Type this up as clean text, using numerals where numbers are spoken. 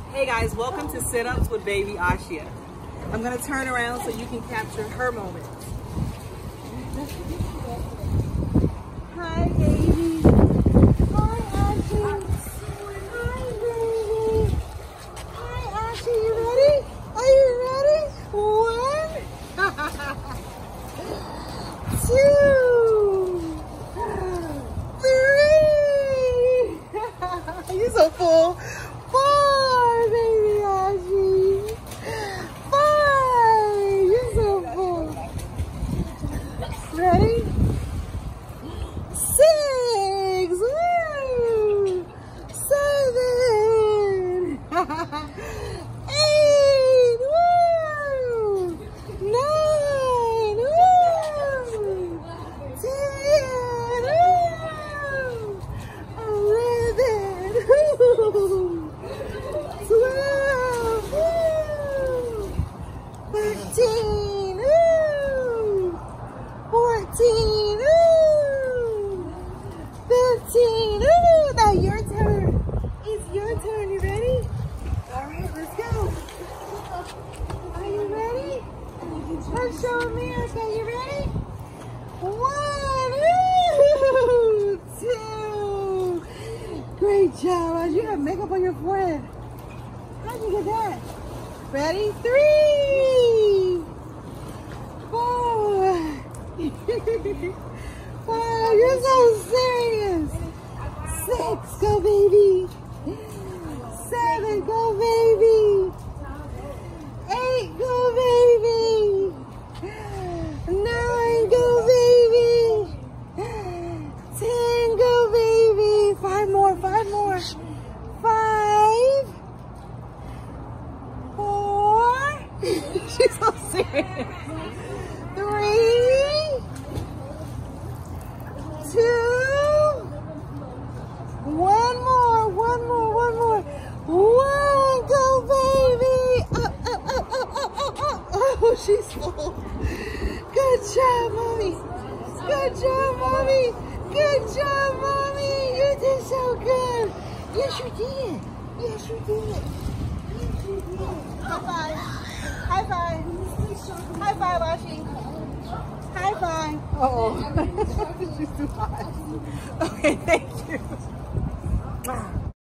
Hey guys, welcome to Sit-Ups with Baby Ashia. I'm gonna turn around so you can capture her moment. Hi baby. Hi Ashia. Hi baby. Hi Ashia, you ready? Are you ready? 1, 2, 3. You're so full. 4, baby Ashie. 5. You're so full. Ready? 6. Woo. 7. 8. Woo. 9. Woo. 10. Woo. 11. Woo. 12, woo. 13, woo. 14, woo. 15, woo. Now your turn. It's your turn. You ready? All right, let's go. Are you ready? Let's show America. You ready? 1, woo. 2. Great job. You have makeup on your forehead. How'd you get that? Ready? 3, 4. 5. You're so serious. 6. Go, baby. 7. Go, baby. 8. Go, baby. 9. Go, baby. 10. Go, baby. 5 more. 5 more. 5. 4. She's so serious. 3, 2. 1 more. 1 more. 1 more. 1. Go, baby. Up, up, up, up, up, up, up. Oh, she's full. Good job, mommy. Good job, mommy. Good job, mommy. You did so good. Yes, you did. Yes, you did. High five. High five. High five, Ashie. High five. Uh-oh. She's too high. Okay, thank you.